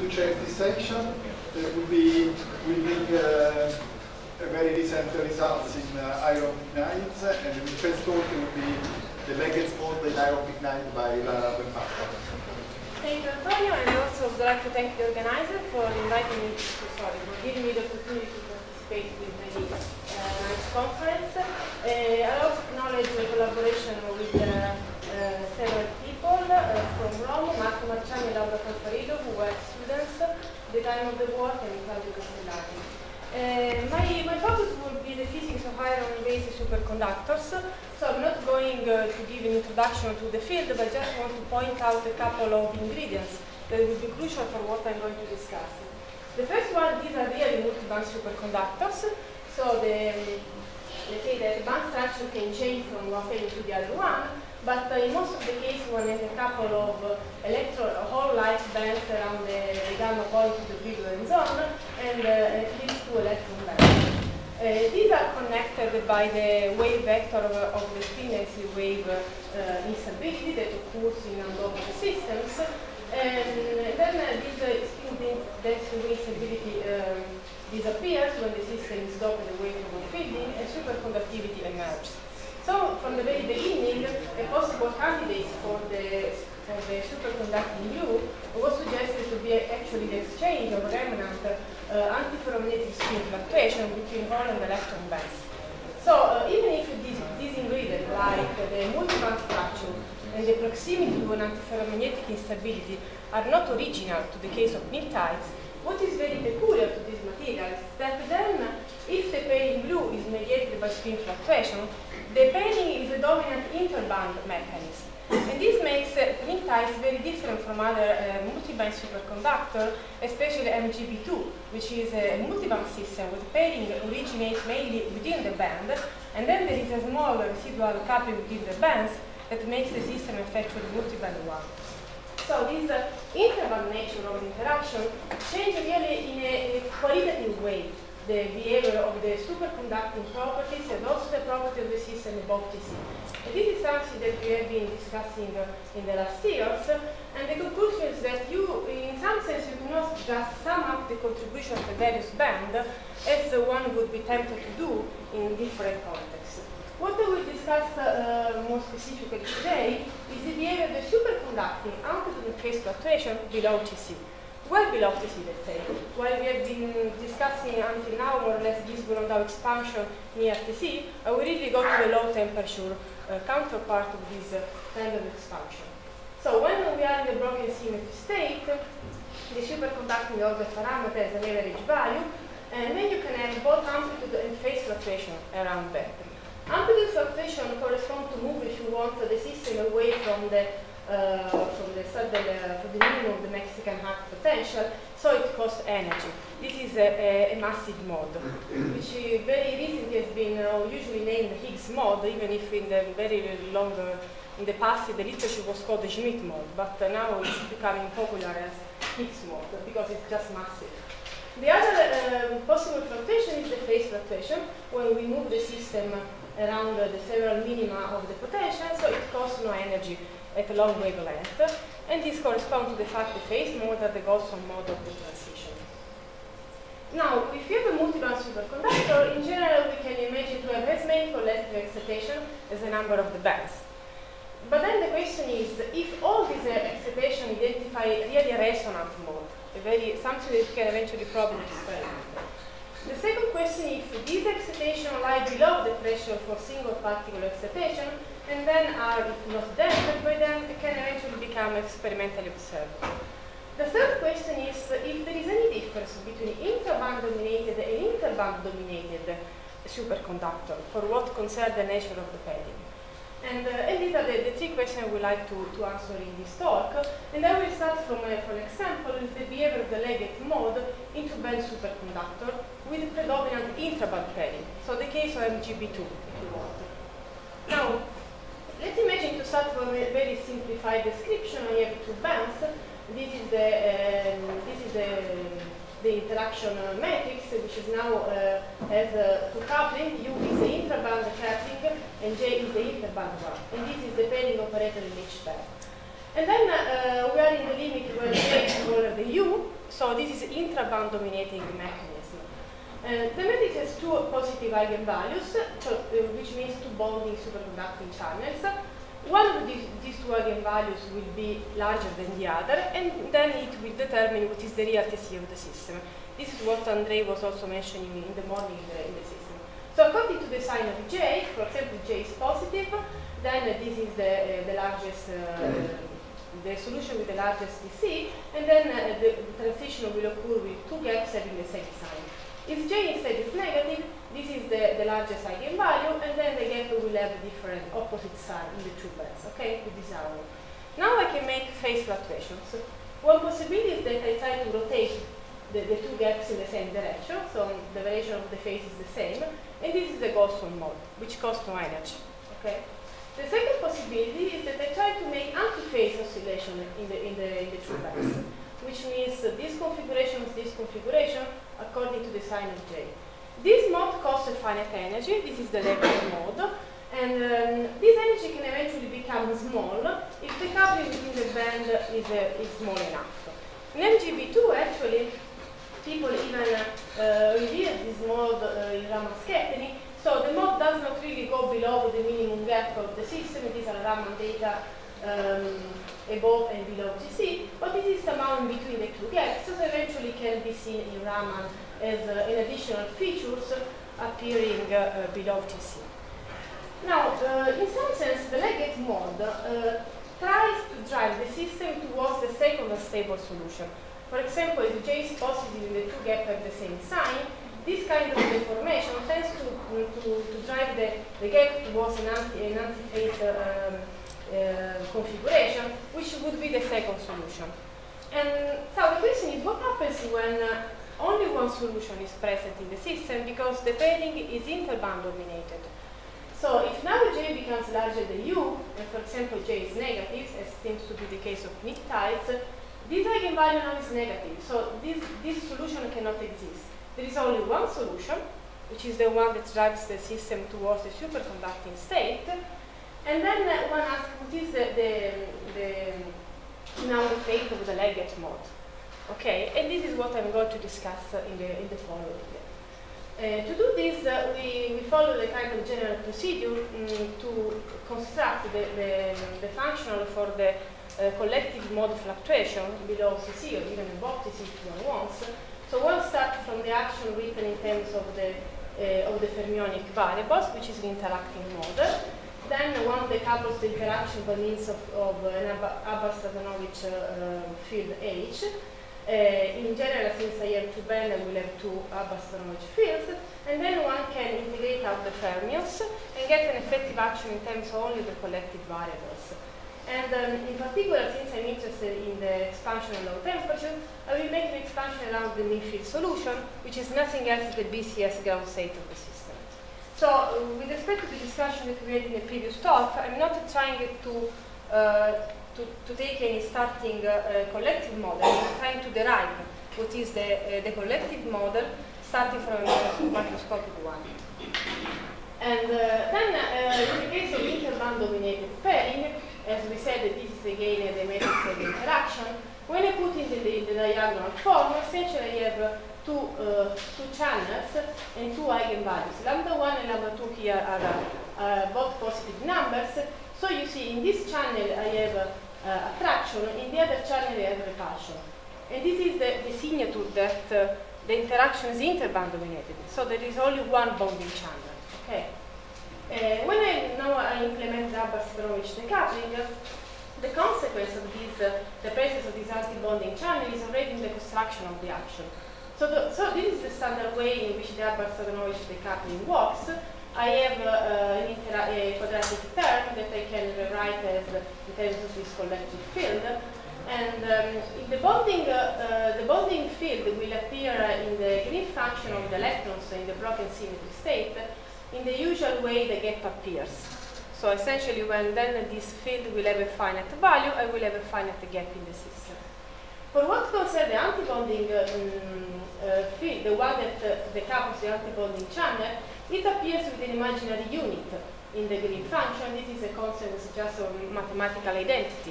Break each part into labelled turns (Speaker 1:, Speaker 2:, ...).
Speaker 1: to check this section. That will bring a very recent results in iron pignites, and the first talk will be the Leggett's model in iron pignite by Lara Benpapa.
Speaker 2: Thank you, Antonio, and I also would like to thank the organizer for inviting me for giving me the opportunity to participate in the nice conference. I also acknowledge the collaboration with several people from Rome, Marco Marciani and Laura Colfarido, who were students at the time of the work, and Claudio Castellani. My focus will be the physics of iron-based superconductors, so I'm not going to give an introduction to the field, but just want to point out a couple of ingredients that will be crucial for what I'm going to discuss. The first one, these are really multi-band superconductors, so let's say that the band structure can change from one phase to the other one, but in most of the cases one has a couple of hole-like bands around the gamma point of the virulent zone, and at least 2 electron bands. These are connected by the wave vector of the spin density wave instability that occurs in undoped systems, and then this spin density wave instability disappears when the system is doped away from fielding, and superconductivity emerges. So, from the very beginning, a possible candidate for the superconducting glue was suggested to be actually the exchange of remnant antiferromagnetic spin fluctuation between hole and electron bands. So, even if these ingredients, like the multiband structure and the proximity to an antiferromagnetic instability, are not original to the case of pnictides, what is very peculiar to these materials is that then, if the pairing glue is mediated by spin fluctuation, the pairing is a dominant interband mechanism. And this makes pnictides very different from other multiband superconductors, especially MGB2, which is a multiband system with pairing originates mainly within the band, and then there is a small residual coupling within the bands that makes the system effectively multiband one. So this interband nature of interaction changes really in a qualitative way the behavior of the superconducting properties and also the property of the system above TC. And this is something that we have been discussing in the last years, and the conclusion is that in some sense, you cannot just sum up the contribution of the various bands as one would be tempted to do in different contexts. What I will discuss more specifically today is the behavior of the superconducting amplitude phase fluctuation below TC. Well below TC, let's say. While we have been discussing until now more or less this Brondao expansion near TC, I will really go to the low temperature counterpart of this kind of expansion. So when we are in the broken symmetry state, the superconducting orbit parameter has an average value, and then you can have both amplitude and phase fluctuation around that. Amplitude fluctuation corresponds to move, if you want, the system away from the minimum of the Mexican Hart potential, so it costs energy. This is a massive mode, which very recently has been usually named the Higgs mode, even if in the in the past the literature was called the Schmidt mode, but now it's becoming popular as Higgs mode because it's just massive. The other possible fluctuation is the phase fluctuation, when we move the system around the several minima of the potential, so it costs no energy at a long wavelength, and this corresponds to the fact the phase mode are the Gaussian mode of the transition. Now, if you have a multiband superconductor, in general we can imagine to have as many collective excitation as the number of the bands. But then the question is, if all these excitation identify really a resonant mode, something that you can eventually probe in experiment. The second question is, if these excitation lie below the threshold for single particle excitation, and then are not damped by them, it can eventually become experimentally observable. The third question is if there is any difference between intraband dominated and interband dominated superconductor for what concerns the nature of the pairing. And these are the 3 questions I would like to answer in this talk. And I will start from an example with the behavior of the Leggett mode into band superconductor with predominant intraband pairing. So the case of MGB2, if you want. Now, let's imagine to start from a very simplified description. I have 2 bands. This is the interaction matrix, which is now has 2 coupling. U is the intraband coupling, and J is the interband one. And this is the pairing operator in each band. And then we are in the limit where J is smaller than U, so this is intra-band dominating mechanism. The matrix has two positive eigenvalues, which means two bonding superconducting channels. One of these two eigenvalues will be larger than the other, and then it will determine what is the real TC of the system. This is what Andrei was also mentioning in the morning in the system. So according to the sign of J, for example, J is positive, then this is the largest, the solution with the largest TC, and then the transition will occur with two gaps having the same sign. If J instead is negative, this is the largest eigenvalue, and then the gap will have a different opposite sign in the two bands, okay, with this arrow. Now I can make phase fluctuations. One possibility is that I try to rotate the two gaps in the same direction, so the variation of the phase is the same, and this is the Gaussian mode, which costs no energy, okay? The second possibility is that I try to make anti-phase oscillation in the two bands, which means this configuration according to the sign of J. This mode costs a finite energy, this is the Lebesgue mode, and this energy can eventually become small if the coupling within the band is small enough. In MGB2, actually, people even reveal this mode in Raman scattering, so the mode does not really go below the minimum gap of the system. These are Raman data above and below TC, but it is somehow in between the two gaps, so eventually can be seen in Raman as an additional features appearing below TC. Now, in some sense, the Leggett mode tries to drive the system towards the second unstable solution. For example, if J is positive and the two gaps have the same sign, this kind of deformation tends to drive the gap towards an anti-phase configuration, which would be the second solution. And so the question is, what happens when only one solution is present in the system, because the pairing is interband dominated? So if now J becomes larger than U, and for example J is negative, as seems to be the case of pnictides, this eigenvalue now is negative, so this solution cannot exist. There is only one solution, which is the one that drives the system towards the superconducting state, and then one asks, what is now the fate of the Leggett mode? Okay, and this is what I'm going to discuss in the following. To do this, we follow the kind of general procedure to construct the functional for the collective mode fluctuation below CC or even above CC if one wants. So one starts from the action written in terms of the fermionic variables, which is the interacting model. Then one decouples the interaction by means of an Abar-Satanovich field H. In general, since I have two bands, I will have two Abar-Satanovich fields, and then one can integrate out the fermions and get an effective action in terms of only the collective variables. And in particular, since I'm interested in the expansion at low temperature, I will make an expansion around the mean-field solution, which is nothing else than the BCS ground state of the system. So, with respect to the discussion that we had in the previous talk, I'm not trying to take any starting collective model. I'm trying to derive what is the collective model starting from a microscopic one. And then, in the case of interband-dominated pairing, as we said, this is again the matrix of interaction. When I put in the diagonal form, essentially I have two channels and two eigenvalues. Lambda 1 and lambda 2 here are both positive numbers. So you see, in this channel I have attraction, in the other channel I have repulsion. And this is the signature that the interaction is interband dominated. So there is only one bonding channel. Okay. When I implement the Abar-Satanovich decoupling, the consequence of this, the presence of this anti-bonding channel is already in the construction of the action. So this is the standard way in which the Abar-Satanovich decoupling works. I have a quadratic term that I can rewrite as in terms of this collective field. And in the bonding field will appear in the Green function of the electrons in the broken symmetry state in the usual way the gap appears. So essentially, when then this field will have a finite value, I will have a finite gap in the system. For what concerns the antibonding field, the one that decouples the antibonding channel, it appears with an imaginary unit in the Green function. This is a consequence just of mathematical identity.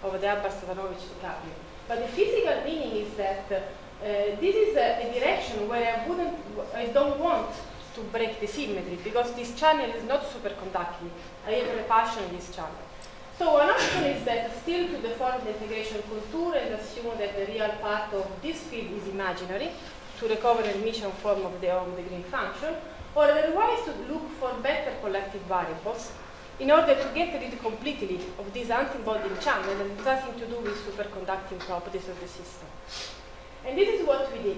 Speaker 2: of the Abbas-Satanovich decoupling. But the physical meaning is that this is a direction where I don't want to break the symmetry, because this channel is not superconducting. I have a repulsion in this channel. So one option is that still to deform the integration contour and assume that the real part of this field is imaginary to recover an emission form of the green function, or otherwise to look for better collective variables in order to get rid completely of this anti-bonding channel that has nothing to do with superconducting properties of the system. And this is what we did.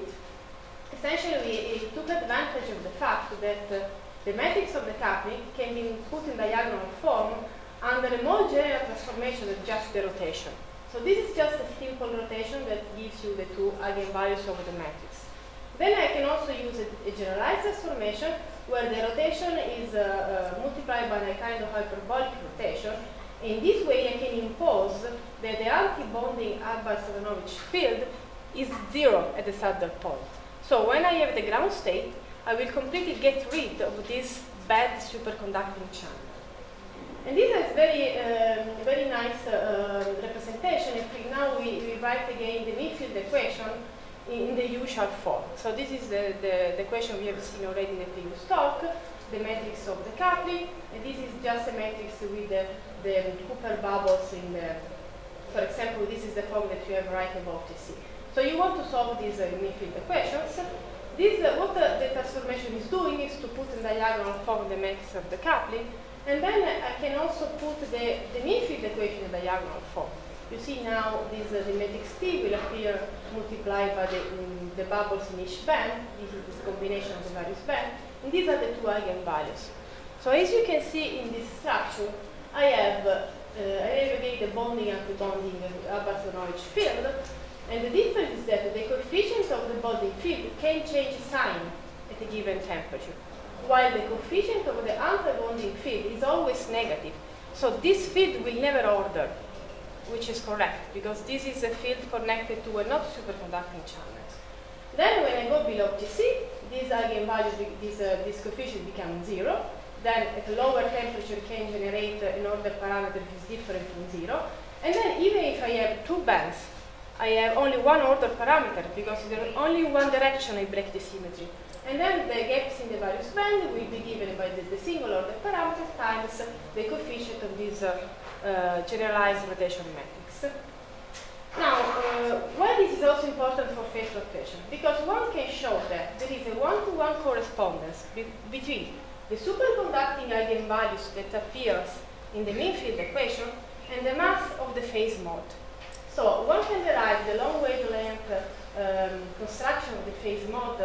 Speaker 2: Essentially, we took advantage of the fact that the matrix of the coupling can be put in diagonal form under a more general transformation than just the rotation. So this is just a simple rotation that gives you the two eigenvalues of the matrix. Then I can also use a generalized transformation where the rotation is multiplied by a kind of hyperbolic rotation. In this way, I can impose that the anti-bonding Abbas-Satanovich field is 0 at the saddle point. So when I have the ground state, I will completely get rid of this bad superconducting channel. And this is very nice representation. If now we write again the midfield equation in the usual form. So this is the equation we have seen already in the previous talk, the matrix of the coupling, and this is just a matrix with the Cooper bubbles in the, for example, this is the form that you have right above TC. So you want to solve these midfield equations. What the transformation is doing is to put in diagonal form the matrix of the coupling, and then I can also put the midfield equation in diagonal form. You see now the matrix T will appear multiplied by the bubbles in each band. This is this combination of the various bands, and these are the two eigenvalues. So as you can see in this structure, I have again the bonding anti-bonding Abbas-Satanovich field, and the difference is that the coefficients of the bonding field can change sign at a given temperature, while the coefficient of the anti-bonding field is always negative. So this field will never order, which is correct, because this is a field connected to a not superconducting channel. Then when I go below TC, these eigenvalues, this coefficient becomes 0. Then at a lower temperature can generate an order parameter which is different from 0. And then even if I have two bands, I have only one order parameter, because in only one direction I break the symmetry. And then the gaps in the various bands will be given by the single order parameter times the coefficient of this generalized rotation matrix. Now, why this is also important for phase rotation? Because one can show that there is a one-to-one correspondence between the superconducting eigenvalues that appears in the mean field equation and the mass of the phase mode. So one can derive the long wavelength construction of the phase mode,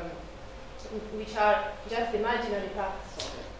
Speaker 2: which are just imaginary parts of it.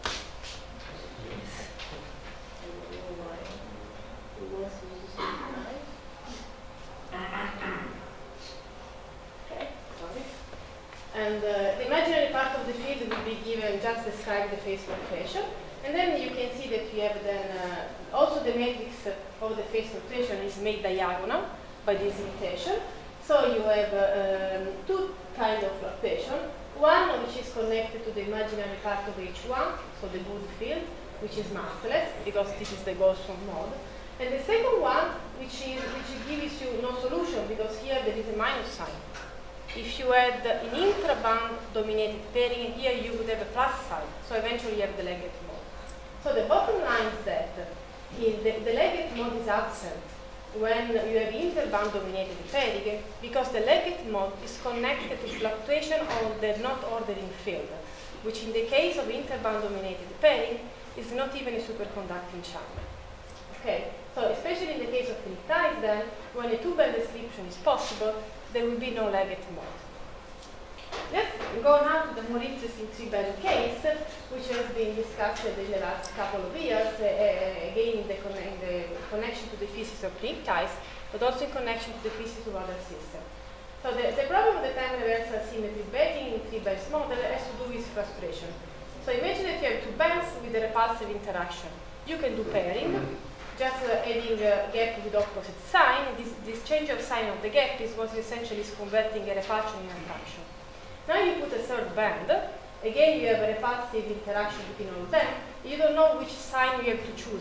Speaker 2: Okay, sorry. And the imaginary part of the field will be given, just describe the phase rotation. And then you can see that you have then also the matrix of the phase rotation is made diagonal by this notation. So you have two kinds of rotation. One which is connected to the imaginary part of H1, so the good field, which is massless, because this is the Gaussian mode. And the second one, which gives you no solution, because here there is a minus sign. If you had an intra-band dominated pairing, here you would have a plus sign. So eventually you have the Leggett mode. So the bottom line is that the Leggett mode is absent when you have interband dominated pairing, because the Leggett mode is connected to fluctuation of the not ordering field, which in the case of interband dominated pairing is not even a superconducting channel. Okay, so especially in the case of Philip ties, then when a two-band description is possible, there will be no Leggett mode. Let's go now to the more interesting three-band case, which has been discussed in the last couple of years, again in the connection to the physics of Philip ties, but also in connection to the physics of other systems. So the problem of the time reversal symmetry bending in three-bands model has to do with frustration. So imagine that you have two bands with a repulsive interaction. You can do pairing, just adding a gap with opposite sign. This change of sign of the gap is what essentially is converting a repulsion in attraction. Now you put a third band. Again, you have a repulsive interaction between all of them. You don't know which sign you have to choose.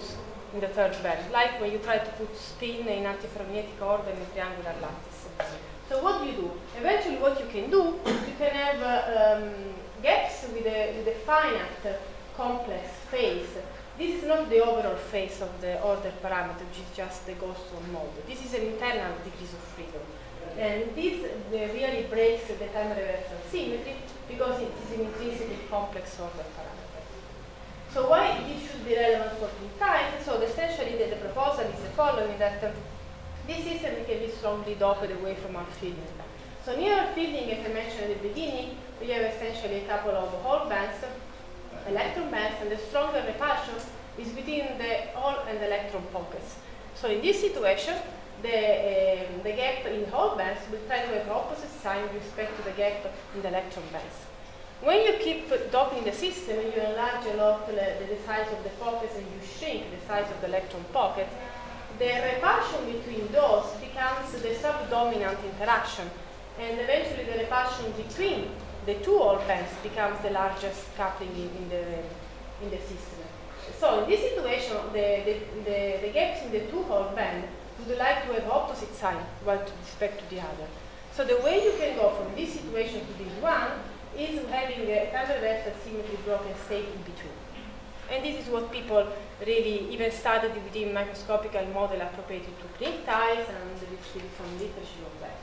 Speaker 2: in the third band, like when you try to put spin in antiferromagnetic order in a triangular lattice. So what do you do? Eventually what you can do, you can have gaps with a finite complex phase. This is not the overall phase of the order parameter, which is just the Gaussian mode. This is an internal degrees of freedom. And this really breaks the time reversal symmetry because it is an intrinsically complex order parameter. So why this should be relevant for P-type? So essentially the proposal is the following, that this system can be strongly doped away from our fielding. So near fielding, as I mentioned at the beginning, we have essentially a couple of Hall bands, electron bands, and the stronger repulsion is between the Hall and the electron pockets. So in this situation, the gap in the Hall bands will try to have opposite sign with respect to the gap in the electron bands. When you keep doping the system and you enlarge a lot the size of the pockets and you shrink the size of the electron pocket, the repulsion between those becomes the subdominant interaction, and eventually the repulsion between the two Hall bands becomes the largest coupling in the system. So in this situation, the gaps in the two Hall band would like to have opposite sign one with respect to the other. So the way you can go from this situation to this one is having a time reversal symmetry broken state in between. And this is what people really even studied within microscopical model appropriated to plate ties, and there is still some literature of that.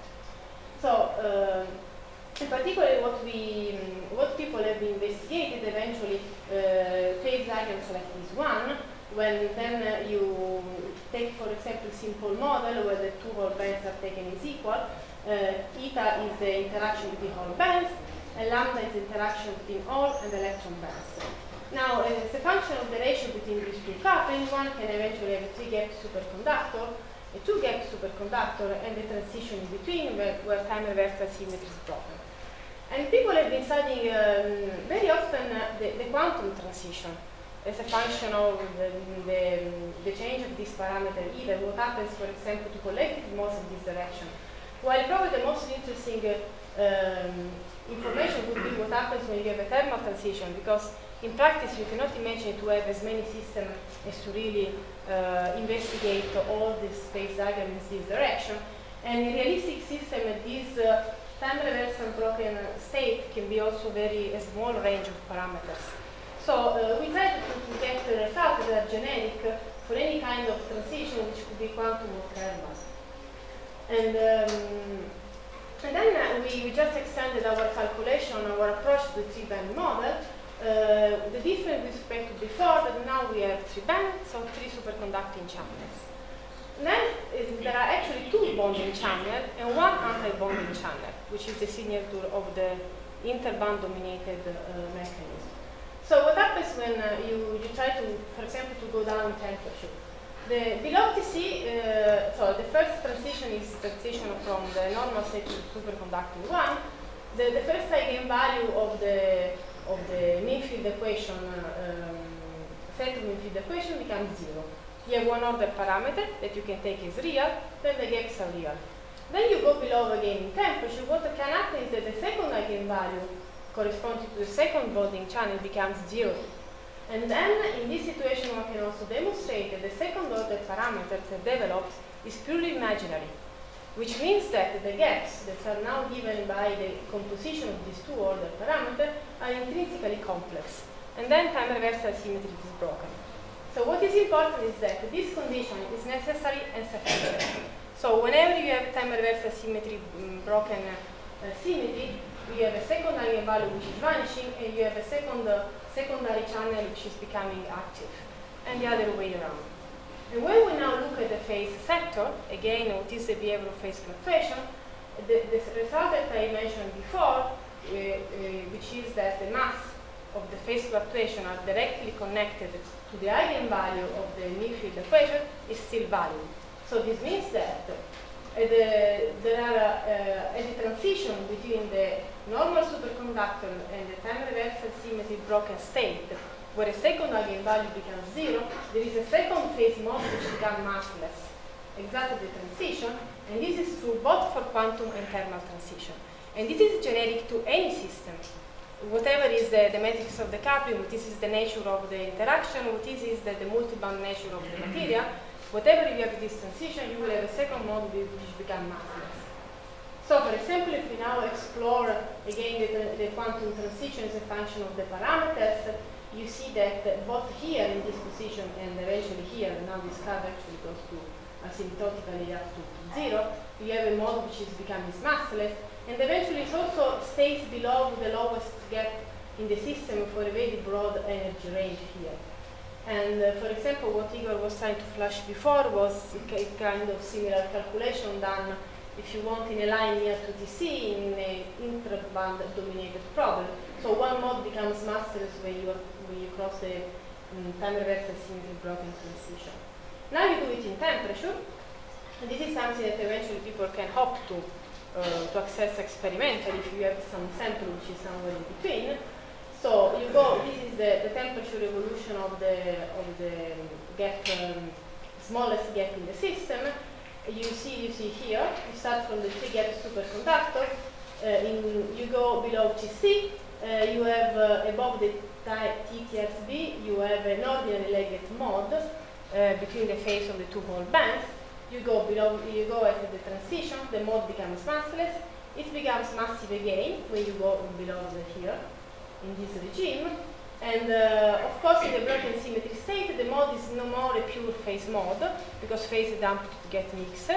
Speaker 2: So in particular, what people have investigated eventually phase diagrams like this one, when then you take, for example, simple model where the two Hall bands are taken as equal. Eta is the interaction between Hall bands, and lambda is the interaction between Hall and electron bands. Now, as a function of the ratio between these two couplings, one can eventually have a 3-gap superconductor, a 2-gap superconductor, and a transition in between where time reversal symmetry is broken. And people have been studying very often the quantum transition as a function of the change of this parameter, even what happens, for example, to collective modes in this direction. While probably the most interesting information would be what happens when you have a thermal transition, because in practice you cannot imagine to have as many systems as to really investigate all this space diagram in this direction. And in realistic system, this time reversal broken state can be also a small range of parameters. So we tried to get the results that are generic for any kind of transition, which could be quantum or thermal. And then we just extended our calculation, our approach to the 3-band model. The difference with respect to before, that now we have 3 bands, so 3 superconducting channels. Then there are actually 2 bonding channels and 1 anti-bonding channel, which is the signature of the interband dominated mechanism. So what happens when you try to, for example, to go down temperature? Below TC, so the first transition is transition from the normal state to superconducting one. The first eigenvalue of the mean field equation, set of mean field equation becomes 0. You have one order parameter that you can take as real, then the gaps are real. Then you go below again in temperature. What can happen is that the second eigenvalue corresponding to the second bonding channel becomes 0. And then in this situation one can also demonstrate that the second order parameter that develops is purely imaginary, which means that the gaps that are now given by the composition of these 2 order parameters are intrinsically complex. And then time reversal symmetry is broken. So what is important is that this condition is necessary and sufficient. So whenever you have time reversal symmetry broken symmetry, you have a second eigenvalue which is vanishing, and you have a secondary channel which is becoming active, and the other way around. And when we now look at the phase sector, again, what is the behavior of phase fluctuation, the result that I mentioned before, which is that the mass of the phase fluctuation are directly connected to the eigenvalue of the mean field equation, is still valid. So this means that there are a transition between the normal superconductor and the time reversal symmetry broken state, where a second eigenvalue becomes 0, there is a second phase mode which becomes massless, exactly the transition, and this is true both for quantum and thermal transition. And this is generic to any system. whatever is the matrix of the coupling, what is the nature of the interaction, what is the multiband nature of the material, whatever you have this transition, you will have a second mode which becomes massless. So, for example, if we now explore again the quantum transition as a function of the parameters, you see that both here in this position and eventually here, now this curve actually goes to asymptotically up to 0, you have a mode which is becoming massless, and eventually it also stays below the lowest gap in the system for a very broad energy range here. And for example, what Igor was trying to flash before was a kind of similar calculation done, if you want, in a line near to TC in an intraband dominated problem. So one mode becomes massless when you cross the time reversal symmetry broken transition. Now you do it in temperature, and this is something that eventually people can hope to access experimentally if you have some sample which is somewhere in between. So you go, this is the temperature evolution of the gap, smallest gap in the system. You see here, you start from the 3-gap superconductor, you go below TC, you have above the TTSB, you have an ordinary Leggett mode between the phase of the two Hall bands. You go below, you go at the transition, the mode becomes massless, it becomes massive again when you go below here in this regime. And of course, in the broken symmetry state, the mode is no more a pure phase mode because phase and amplitude get mixed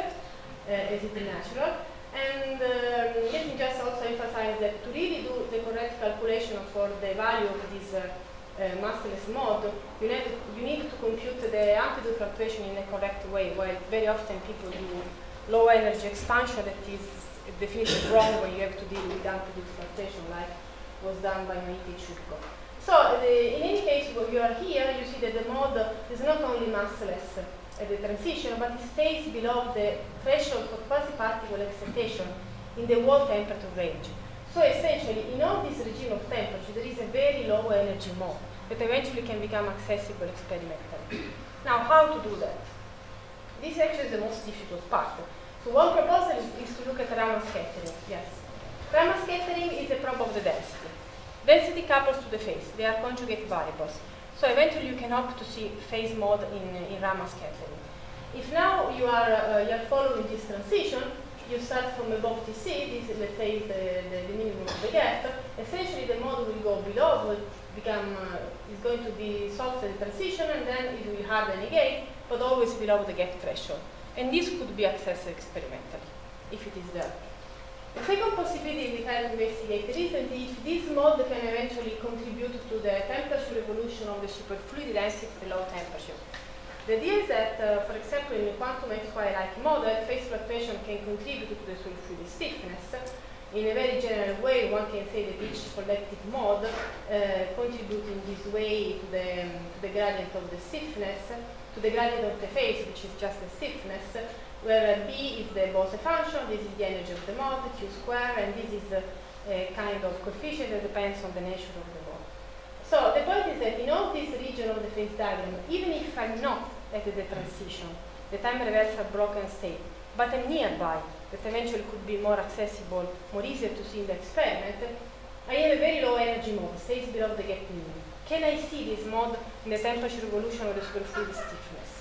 Speaker 2: as is natural. And let me just also emphasize that to really do the correct calculation for the value of this massless mode, you need to compute the amplitude fluctuation in a correct way, while very often people do low energy expansion that is definitely wrong when you have to deal with amplitude fluctuation like was done by Maiti Chukko. So in any case, when you are here, you see that the mode is not only massless at the transition, but it stays below the threshold for quasi-particle excitation in the wall temperature range. So essentially, in all this regime of temperature, there is a very low energy mode that eventually can become accessible experimentally. Now, how to do that? This actually is the most difficult part. So one proposal is to look at Raman scattering. Yes. Raman scattering is a probe of the density. Density couples to the phase. They are conjugate variables. So eventually you can hope to see phase mode in Raman scattering. If now you are following this transition, you start from above TC, this is, let's say, is the minimum of the gap. Essentially the mode will go below, will become, is going to be soft at the transition, and then it will harden again, but always below the gap threshold. And this could be accessed experimentally, if it is there. The second possibility we try to investigate is that if this mode can eventually contribute to the temperature evolution of the superfluid density at low temperature. The idea is that, for example, in a quantum XY-like model, phase fluctuation can contribute to the superfluid stiffness. In a very general way, one can say that each collective mode contributes in this way to the gradient of the stiffness, to the gradient of the phase, which is just the stiffness, where B is the Bose function, this is the energy of the mode, Q square, and this is a kind of coefficient that depends on the nature of the mode. So the point is that in all this region of the phase diagram, even if I'm not at the transition, the time reversal broken state, but I'm nearby, that eventually could be more accessible, more easier to see in the experiment, I have a very low energy mode, stays below the gap minimum. Can I see this mode in the temperature evolution of the superfluid stiffness?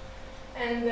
Speaker 2: And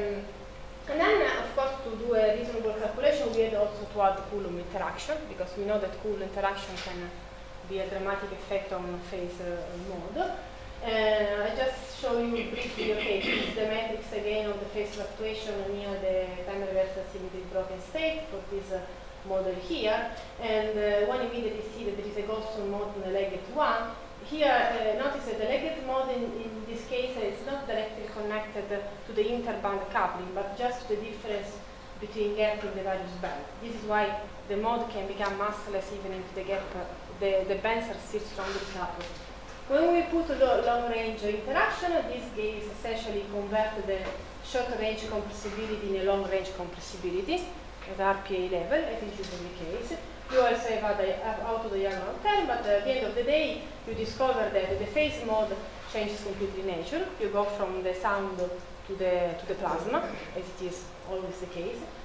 Speaker 2: then, of course, to do a reasonable calculation, we had also to add Coulomb interaction, because we know that Coulomb interaction can be a dramatic effect on phase mode. I just show you briefly, okay, this is the matrix again of the phase fluctuation near the time reversal symmetry broken state for this model here. And one immediately see that there is a Gaussian mode in the Leggett one. Here, notice that the Leggett mode in this case is not directly connected to the interband coupling, but just to the difference between gap in the various bands. This is why the mode can become massless even if the gap, the bands are still strongly coupled. When we put a long-range interaction, this gives essentially convert the short-range compressibility in a long-range compressibility at RPA level, as is usually the case. You also have auto-diagonal term, but at the end of the day, you discover that the phase mode changes completely nature. You go from the sound to the plasma, as it is always the case.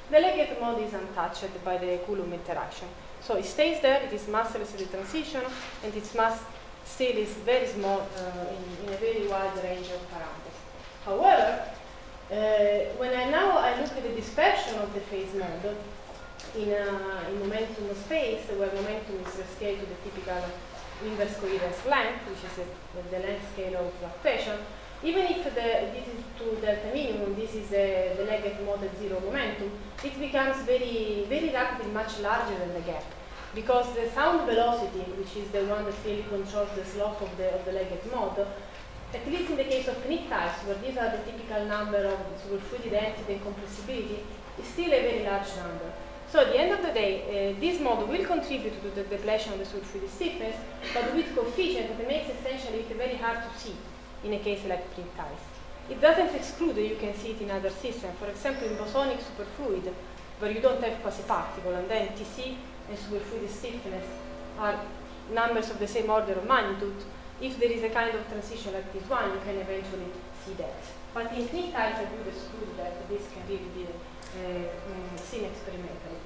Speaker 2: the legate mode is untouched by the Coulomb interaction. So it stays there, it is massless at the transition, and its mass still is very small in a very wide range of parameters. However, when I look at the dispersion of the phase mode in momentum space, where momentum is rescaled to the typical inverse coherence length, which is the length scale of fluctuation, even if this is to delta minimum, this is the legate mode at zero momentum, it becomes very, very rapidly much larger than the gap. Because the sound velocity, which is the one that really controls the slope of the legate mode, at least in the case of pnictides, where these are the typical number of superfluidity density and compressibility, is still a very large number. So at the end of the day, this mode will contribute to the depletion of the superfluidity stiffness, but with coefficient that makes essentially it very hard to see in a case like pnictides. It doesn't exclude that you can see it in other systems. For example, in bosonic superfluid, where you don't have quasi-particle, and then TC and superfluidity stiffness are numbers of the same order of magnitude. If there is a kind of transition like this one, you can eventually see that. But in pnictides, I would exclude that this can really be seen experimentally.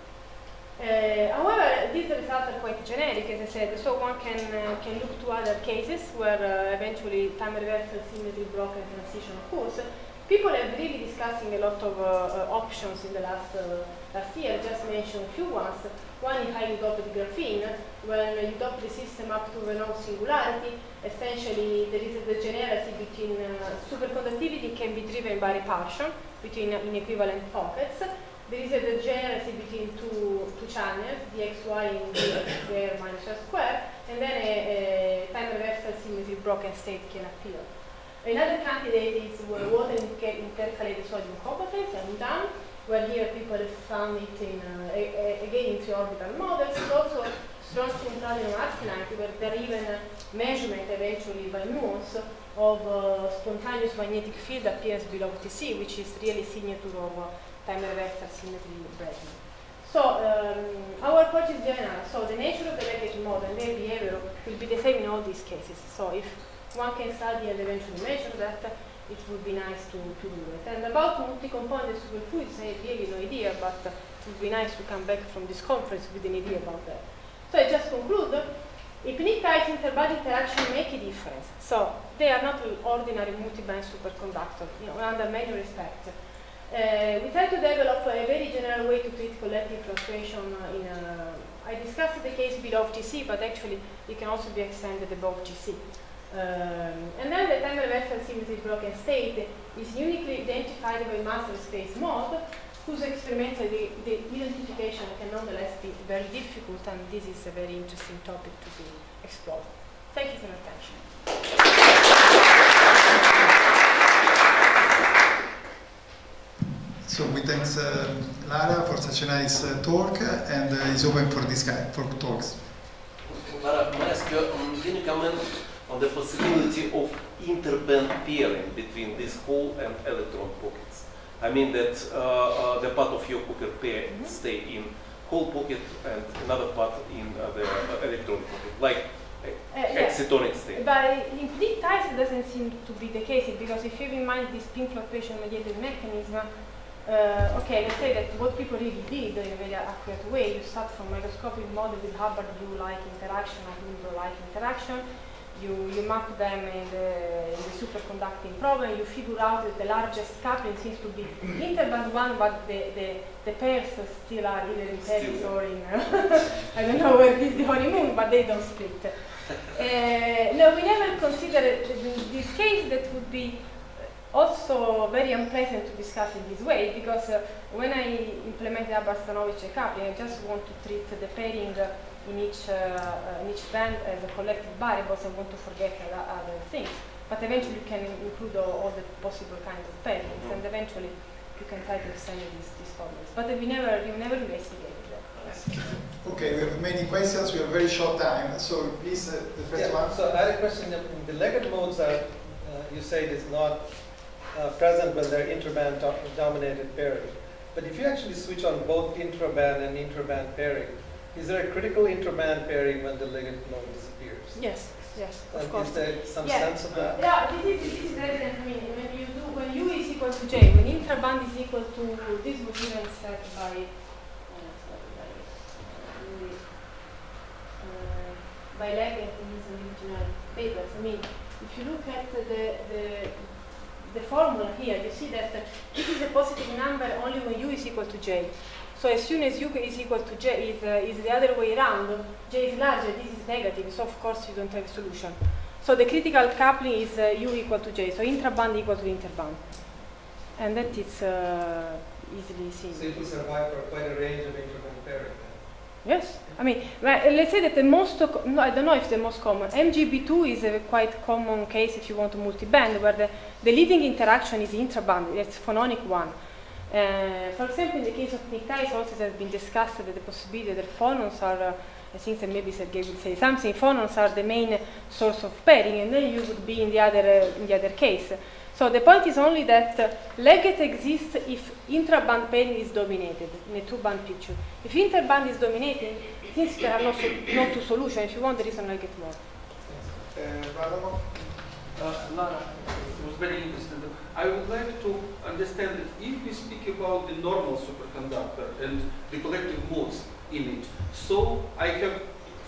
Speaker 2: However, these results are quite generic, as I said, so one can look to other cases where eventually time reversal symmetry broken transition occurs. People have really discussing a lot of options in the last year. Just mention a few ones. One is highly doped graphene. When you dope the system up to Renault singularity, essentially there is a degeneracy between superconductivity can be driven by repulsion between inequivalent pockets. There is a degeneracy between two channels, dxy and dx square minus y square, and then a time reversal symmetry broken state can appear. Another candidate is water intercalated sodium competence, and where here people have found it in, again, in 3-orbital models. It's also strong centralium arsenite, where there are even measurement eventually by muons of spontaneous magnetic field appears below TC, which is really signature of time reversal symmetry breaking. So our approach is general. So the nature of the legate mode and their behavior will be the same in all these cases. So if one can study and eventually measure that, it would be nice to do it. And about multi-component superfluids, I have really no idea, but it would be nice to come back from this conference with an idea about that. So I just conclude, if pnictides interbody interaction make a difference. So they are not ordinary multi-band superconductors, under many respects. We try to develop a very general way to treat collective fluctuation I discussed the case below TC, but actually it can also be extended above TC. And then the time reversal symmetry broken state is uniquely identified by master space mode, whose experimentally the identification can nonetheless be very difficult, and this is a very interesting topic to be explored. Thank you for your attention.
Speaker 1: So we thank Lara for such a nice talk, and is open for talks.
Speaker 3: Lara, may I ask you, can you comment on the possibility of interband pairing between this hole and electron pockets? I mean that the part of your Hooker pair stay in hole pocket and another part in the electron pocket, like excitonic state.
Speaker 2: But in pnictides it doesn't seem to be the case, because if you have in mind this spin fluctuation mediated mechanism, okay, let's say that what people really did in a very accurate way, you start from microscopic model with Hubbard U-like interaction or Lindau-like interaction, you map them in the superconducting problem, you figure out that the largest coupling seems to be interband one, but the pairs still are either in Paris or in, I don't know where this is the honeymoon, but they don't split. No, we never considered this case. That would be also very unpleasant to discuss in this way, because when I implemented Hubbard-Stanovich coupling, I just want to treat the pairing in each band as a collective variables. I want to forget other things. But eventually you can include all the possible kinds of pairings, and eventually you can try to extend these problems. But we never investigated that.
Speaker 1: Okay, we have many questions. We have a very short time, so please, the first one.
Speaker 4: So I had a question. The legate modes are, you say it is not present when they're interband dominated pairing. But if you actually switch on both intraband and intraband pairing, Is there a critical interband pairing when the Leggett mode disappears?
Speaker 2: Yes, yes, of
Speaker 4: And
Speaker 2: course.
Speaker 4: is there some
Speaker 2: Yeah.
Speaker 4: sense of that?
Speaker 2: Yeah, this is evident. I mean, when U is equal to J, when intraband is equal to this was even said by Leggett in his original papers. I mean, if you look at the formula here, you see that this is a positive number only when U is equal to J. So as soon as U is equal to J is the other way around, J is larger, this is negative, so of course you don't have a solution. So the critical coupling is U equal to J, so intraband equal to interband. And that is easily seen.
Speaker 4: So it will survive for quite a range of interband pairing.
Speaker 2: Yes, I mean, let's say that the most, no, I don't know if the most common, MGB2 is a quite common case if you want to multiband, where the leading interaction is intraband, it's phononic one. For example, in the case of pnictides, also it has been discussed that the possibility that phonons are, I think that maybe Sergei will say something, phonons are the main source of pairing, and then you would be in the other case. So the point is only that Leggett exists if intraband pairing is dominated in a two-band picture. If interband is dominating, since there are no two solutions, if you want, there is a Leggett mode.
Speaker 5: Lara, it was very interesting. I would like to understand that if we speak about the normal superconductor and the collective modes in it, so I have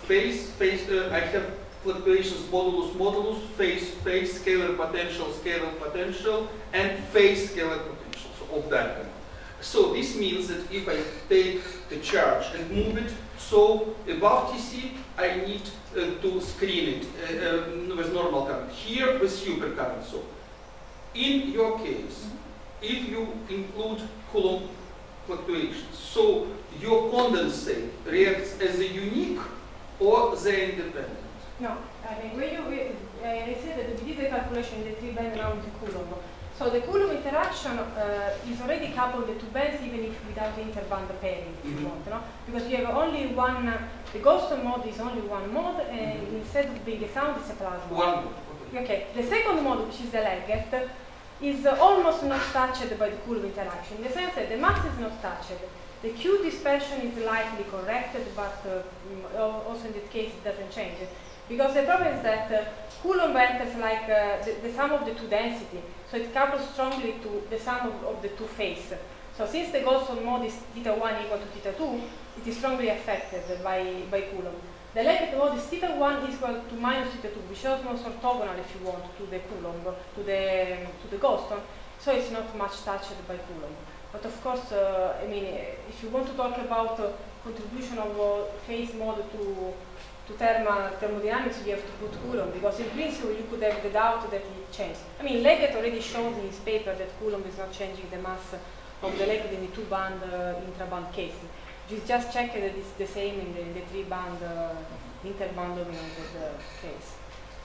Speaker 5: I have fluctuations modulus, phase, scalar potential, and phase scalar potential, so of that kind. So this means that if I take the charge and move it, so above TC, I need to screen it with normal current. Here with supercurrent. So in your case, if you include Coulomb fluctuations, so your condensate reacts as a unique or the independent?
Speaker 2: No, I mean, I said that we did the calculation in the three band around the Coulomb. So the Coulomb interaction is already coupled the two bands even if without interband pairing, if you want, no? Because you have only one, the Goldstone mode is only one mode, and instead of being a sound, it's a plasma.
Speaker 5: One mode,
Speaker 2: okay. The second mode, which is the Leggett, is almost not touched by the Coulomb interaction, in the sense that the mass is not touched. The Q dispersion is likely corrected, but also in that case it doesn't change. Because the problem is that Coulomb enters like the sum of the two density, so it couples strongly to the sum of the two phase. So since the Goldstone mode is θ1 equal to θ2, it is strongly affected by Coulomb. The Leggett mode is θ1 is equal to minus θ2, which is almost orthogonal if you want to the Coulomb, to the Goldstone, so it's not much touched by Coulomb. But of course, I mean, if you want to talk about contribution of phase mode to thermodynamics, you have to put Coulomb, because in principle you could have the doubt that it changed. I mean, Leggett already showed in his paper that Coulomb is not changing the mass of the Leggett in the two-band intraband case. You just check that it's the same in the three-band interband dominated case.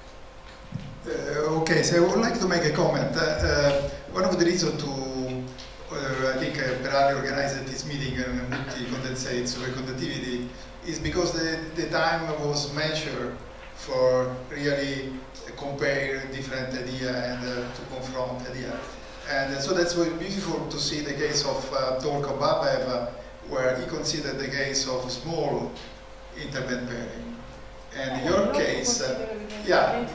Speaker 1: Okay, so I would like to make a comment. One of the reasons I think Berardi organized this meeting on multi-condensate superconductivity is because the time was measured for really compare different ideas and to confront ideas. And so that's very beautiful to see the case of Tolkien-Babev, where he considered the case of small interband pairing. And in your case, you have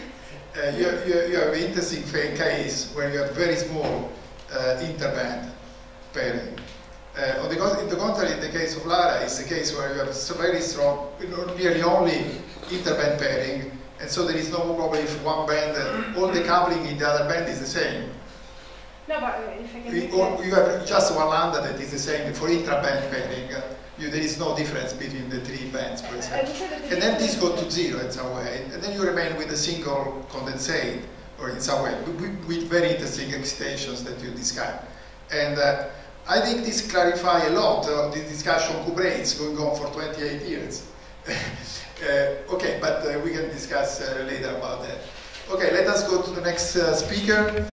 Speaker 1: an interesting case where you have very small interband pairing. On the contrary, in the case of Lara, it's the case where you have very strong, nearly only interband pairing, and so there is no problem if one band, all the coupling in the other band is the same.
Speaker 2: No, but if I can
Speaker 1: you have just one lambda that is the same for intraband pairing. There is no difference between the three bands, for example. And then this goes to zero in some way, and then you remain with a single condensate, or in some way, with very interesting excitations that you describe. And I think this clarifies a lot of the discussion on cuprates going on for 28 years. Okay, but we can discuss later about that. Okay, let us go to the next speaker.